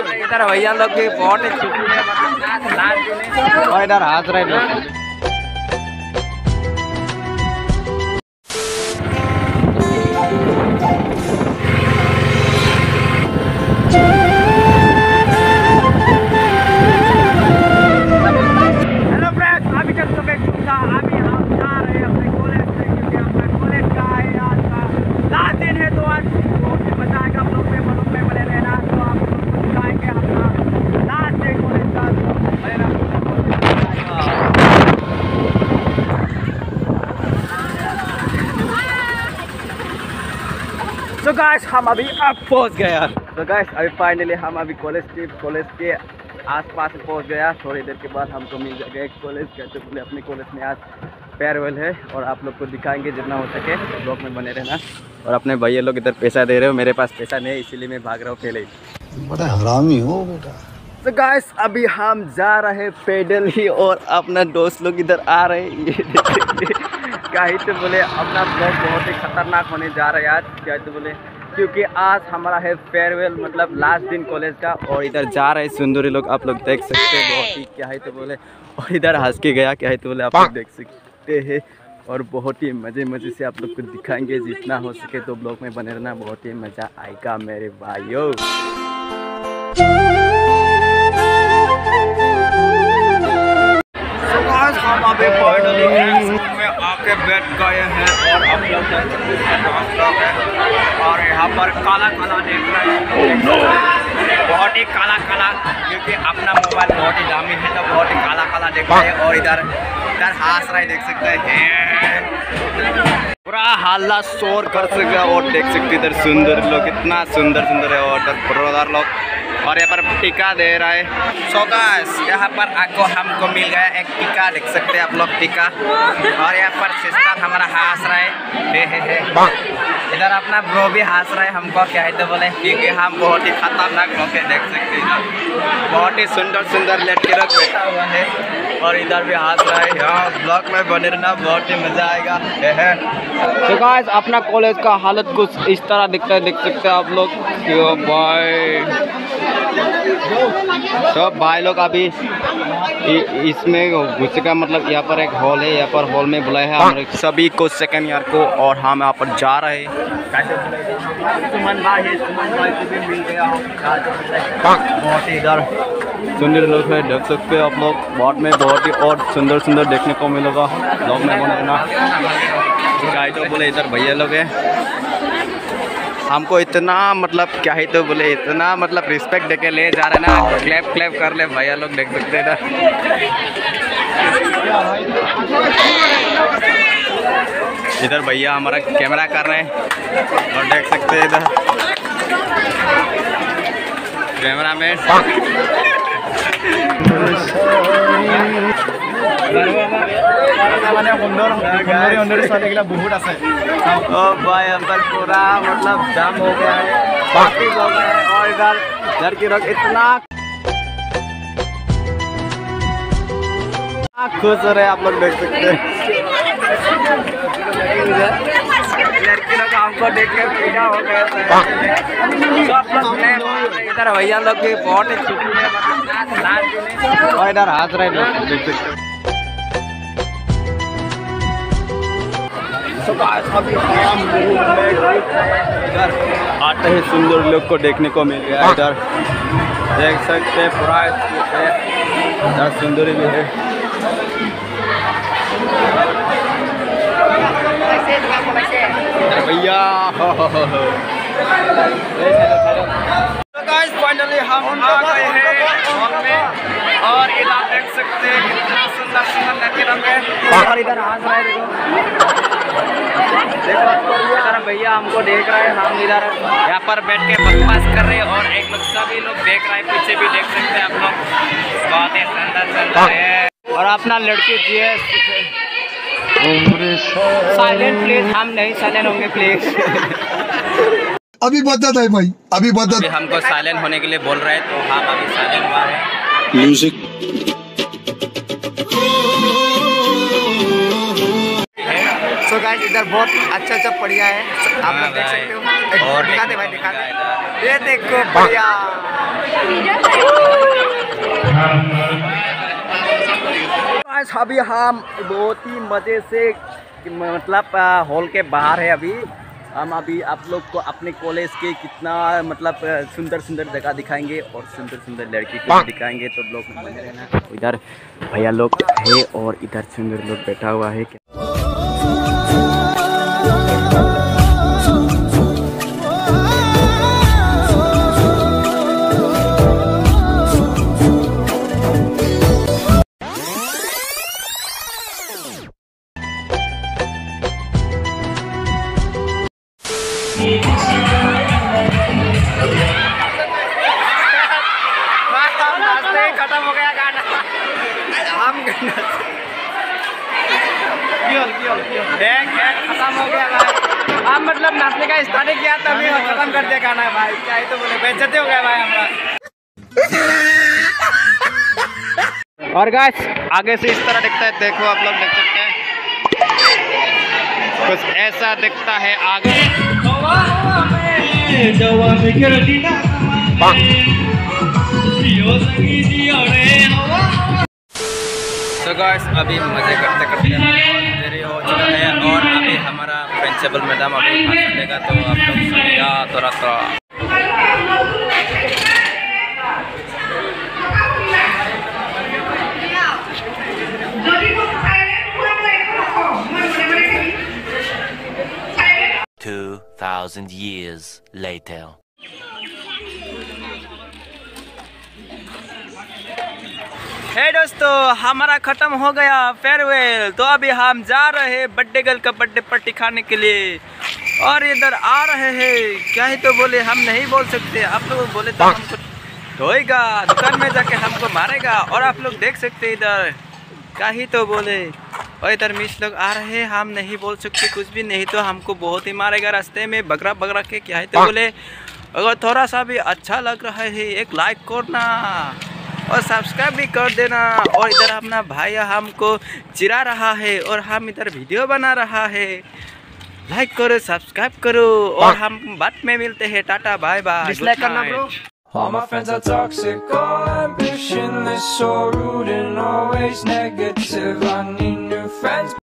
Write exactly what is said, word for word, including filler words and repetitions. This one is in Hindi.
इधर भैया लोग भी बहुत ही खुशी है, मतलब और इधर हंस रहे लोग। तो गाइस हम अभी अब पहुंच गए यार। तो गाइस अभी फाइनली हम अभी कॉलेज के कॉलेज के आसपास पहुंच गया। थोड़ी देर के बाद हमको मिल जाएगा एक कॉलेज, कहते बोले अपने कॉलेज में आज फेयरवेल है और आप लोग को दिखाएंगे जितना हो सके, ब्लॉग में बने रहना। और अपने भैया लोग इधर पैसा दे रहे हो, मेरे पास पैसा नहीं, इसीलिए मैं भाग रहा हूँ पहले ही। बड़ा हरामी हो बेटा। तो गाइस अभी हम जा रहे पैदल ही और अपना दोस्त लोग इधर आ रहे हैं। ये क्या तो बोले अपना ब्लॉग बहुत ही खतरनाक होने जा रहा है आज, क्या तो बोले क्योंकि आज हमारा है फेयरवेल, मतलब लास्ट दिन कॉलेज का। और इधर जा रहे सुंदरी लोग, आप लोग देख सकते हैं, बहुत ही क्या है तो बोले। और इधर हंस के गया क्या है तो बोले, आप लोग देख सकते हैं। और बहुत ही मज़े मज़े से आप लोग को दिखाएंगे, जितना हो सके तो ब्लॉग में बने रहना, बहुत ही मज़ा आएगा मेरे भाइयों। हम अभी फाइनली में आके बैठ गए हैं और हम लोग है और यहाँ पर काला काला देख रहे हैं, बहुत ही काला काला, क्योंकि अपना मोबाइल बहुत ही दामी है तो बहुत ही काला काला देख रहे हैं। और इधर इधर हंस रहे देख सकते हैं, पूरा हल्ला शोर कर सकते हैं। और देख सकते इधर सुंदर लोग, इतना सुंदर सुंदर है। और इधर ब्रदर लोग और यहाँ पर टीका दे रहा है। सो गाइस यहाँ पर आपको हमको मिल गया एक टीका, देख सकते हैं आप लोग टीका। और यहाँ पर सिस्टर हमारा हंस रहा है, हे हे हे। इधर अपना ब्रो भी हंस रहा है हमको, क्या है तो बोले, क्योंकि हम बहुत ही खतरनाक लोग हैं, देख सकते हैं। बहुत ही सुंदर सुंदर लड़के लोग बैठा हुआ है और इधर भी हंस रहा है। यहाँ ब्लॉग में बने रहना, बहुत ही मज़ा आएगा। तो गाइस अपना कॉलेज का हालत कुछ इस तरह दिखता है, देख सकते हैं आप लोग। तो भाई लोग अभी इसमें घुस का, मतलब यहाँ पर एक हॉल है, यहाँ पर हॉल में बुलाया है हम सभी को सेकेंड ईयर को, और हम यहाँ पर जा रहे हैं। सुमन भाई है, सुमन भाई को भी मिल गया, बहुत ही इधर सुंदर लोग है, देख सकते हैं आप लोग। बहुत में बहुत ही और सुंदर सुंदर देखने को मिलेगा लोग में बनाना। क्या तो बोले इधर भैया लोग हैं, हमको इतना मतलब क्या है तो बोले इतना मतलब रिस्पेक्ट देके ले जा रहे ना, क्लैप क्लैप कर ले भैया लोग, देख सकते हैं ना। इधर भैया हमारा कैमरा कर रहे हैं और देख सकते हैं इधर कैमरा में। बहुत भाई अंदर पूरा मतलब जाम हो गया है, पार्टी हो गया है। और इधर लड़की लोग इतना खुश हो रहे हैं, आप लोग देख सकते हैं। लड़की लोग हमको देख के पीछा हो गए। इधर भैया लोग भी बहुत ही खुशी है, मतलब और इधर हंस रहे लोग, देख सकते हैं। अभी इधर आते ही सुंदर लोग को देखने को मिल गया। इधर देख सकते हैं पूरा है, इधर सुंदरी भी है। भैया फाइनली हम आ गए हैं और इधर देख सकते हैं कितना सुंदर सुंदर लड़के लोग हैं। और इधर हंस रहे देखो, इधर भैया हमको देख रहे हैं, हम इधर यहाँ पर बैठ के बकवास कर रहे हैं और एक लोग सभी लोग देख रहे हैं, पीछे भी देख सकते हैं आप लोग, बहुत ही सुंदर सुंदर है। और अपना लड़की जी है, साइलेंट प्लीज, हम नहीं साइलेंट होंगे प्लीज। अभी बदत है भाई, अभी बदत। हमको साइलेंट होने के लिए बोल रहे हैं तो हम अभी साइलेंट हुआ है। म्यूजिक सो गाइस इधर बहुत अच्छा अच्छा बढ़िया है, आप लोग देख सकते हो। और दिखा दे भाई, दिखा दे, ये देखो बढ़िया। गाइस अभी हम बहुत ही मज़े से मतलब हॉल के बाहर है। अभी हम अभी आप लोग को अपने कॉलेज के कितना मतलब सुंदर सुंदर जगह दिखाएंगे और सुंदर सुंदर लड़की को भी दिखाएंगे, तो लोग बने रहना। इधर भैया लोग है और इधर सुंदर लोग बैठा हुआ है। खत्म हो गया गाना, हम खत्म हो गया भाई। हम मतलब नाचने का स्टार्ट किया तभी खत्म कर दिया गाना भाई। क्या ही तो बोले, बेइज्जती हो गया भाई हमारा। और गाइस आगे से इस तरह दिखता है, देखो आप लोग देख सकते हैं कुछ ऐसा दिखता है आगे। तो गाइस अभी मजे करते करते देरी हो चुका है और अभी हमारा प्रिंसिपल मैडम अभी भाषण देगा, तो आप लोग सुनिएगा थोड़ा थोड़ा। Two thousand years later. हे hey दोस्तों, हमारा ख़त्म हो गया फेयरवेल, तो अभी हम जा रहे हैं बर्थडे गर्ल का बर्थडे पार्टी खाने के लिए। और इधर आ रहे हैं, क्या ही तो बोले, हम नहीं बोल सकते। आप लोग बोले तो हमको ढोएगा, दुकान में जाके हमको मारेगा। और आप लोग देख सकते इधर, क्या ही तो बोले। और इधर मिस लोग आ रहे हैं, हम नहीं बोल सकते कुछ भी, नहीं तो हमको बहुत ही मारेगा रास्ते में बगरा बगरा के। क्या ही तो बोले, अगर थोड़ा सा भी अच्छा लग रहा है एक लाइक करना और सब्सक्राइब भी कर देना। और इधर अपना भाई हमको चिढ़ा रहा है और हम इधर वीडियो बना रहा है। लाइक करो, सब्सक्राइब करो और हम बाद में मिलते हैं। Ta-ta bye bye. डिसलाइक करना bro. All my friends are toxic, all ambitionless, so rude and always negative. I need new friends.